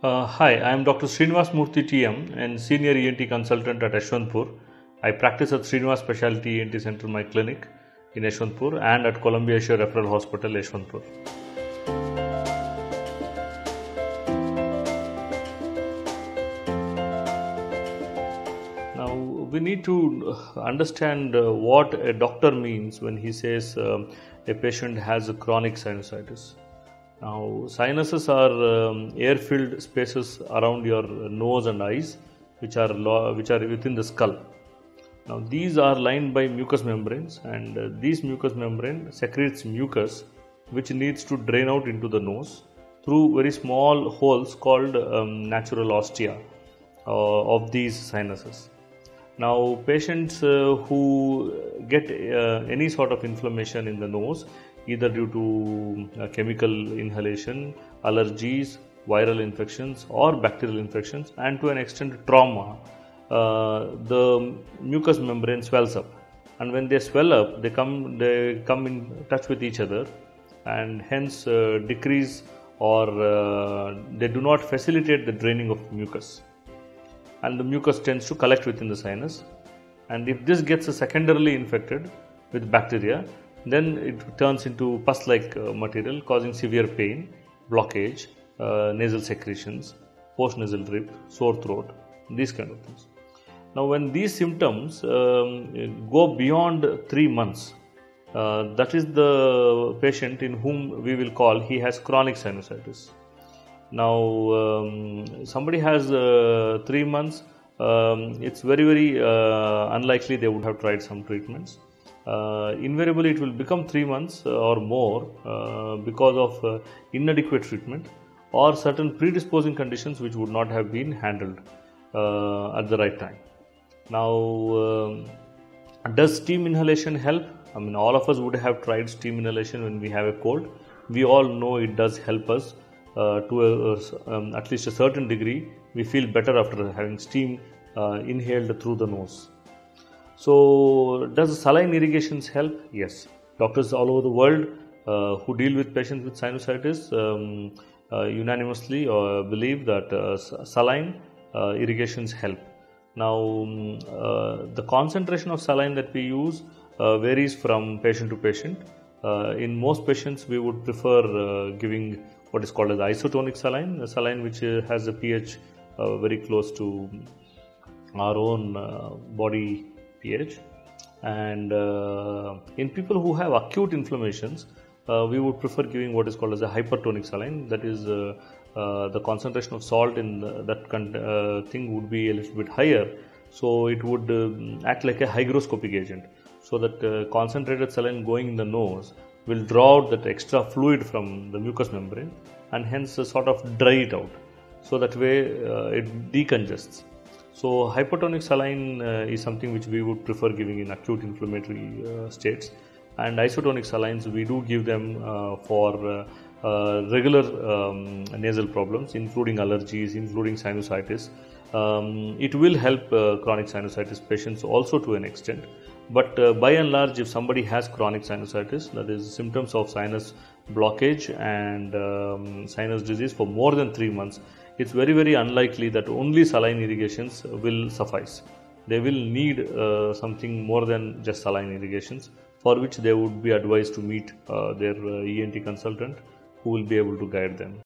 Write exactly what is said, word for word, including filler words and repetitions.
Uh, hi, I am Doctor Sreenivasa Murthy T M and Senior E N T Consultant at Yeshwanthpur. I practice at Sreenivasa Specialty E N T Center, my clinic in Yeshwanthpur, and at Columbia Asia Referral Hospital, Yeshwanthpur. Now, we need to understand uh, what a doctor means when he says um, a patient has a chronic sinusitis. Now, sinuses are um, air-filled spaces around your nose and eyes, which are lo- which are within the skull. Now, these are lined by mucous membranes, and uh, these mucous membrane secretes mucus, which needs to drain out into the nose through very small holes called um, natural ostia uh, of these sinuses. Now, patients uh, who get uh, any sort of inflammation in the nose, either due to uh, chemical inhalation, allergies, viral infections, or bacterial infections, and to an extent trauma, uh, the mucous membrane swells up. And when they swell up, they come they come in touch with each other, and hence uh, decrease or uh, they do not facilitate the draining of mucus. And the mucus tends to collect within the sinus, and if this gets secondarily infected with bacteria, then it turns into pus-like uh, material, causing severe pain, blockage, uh, nasal secretions, post-nasal drip, sore throat, these kind of things. Now, when these symptoms um, go beyond three months, uh, that is the patient in whom we will call he has chronic sinusitis. Now, um, somebody has uh, three months, um, it's very, very uh, unlikely they would have tried some treatments. Uh, invariably, it will become three months or more uh, because of uh, inadequate treatment or certain predisposing conditions which would not have been handled uh, at the right time. Now, um, does steam inhalation help? I mean, all of us would have tried steam inhalation when we have a cold. We all know it does help us. Uh, to a, um, at least a certain degree, we feel better after having steam uh, inhaled through the nose. So, does saline irrigations help? Yes. Doctors all over the world uh, who deal with patients with sinusitis um, uh, unanimously uh, believe that uh, saline uh, irrigations help. Now, um, uh, the concentration of saline that we use uh, varies from patient to patient. Uh, in most patients, we would prefer uh, giving what is called as isotonic saline, a saline which uh, has a pH uh, very close to our own uh, body pH. And uh, in people who have acute inflammations, uh, we would prefer giving what is called as a hypertonic saline. That is, uh, uh, the concentration of salt in the, that con- uh, thing would be a little bit higher, so it would uh, act like a hygroscopic agent, so that uh, concentrated saline going in the nose will draw out that extra fluid from the mucous membrane and hence uh, sort of dry it out. So that way uh, it decongests. So hypertonic saline uh, is something which we would prefer giving in acute inflammatory uh, states, and isotonic salines we do give them uh, for uh, uh, regular um, nasal problems, including allergies, including sinusitis. Um, it will help uh, chronic sinusitis patients also to an extent. But uh, by and large, if somebody has chronic sinusitis, that is symptoms of sinus blockage and um, sinus disease for more than three months, it's very, very unlikely that only saline irrigations will suffice. They will need uh, something more than just saline irrigations, for which they would be advised to meet uh, their uh, E N T consultant, who will be able to guide them.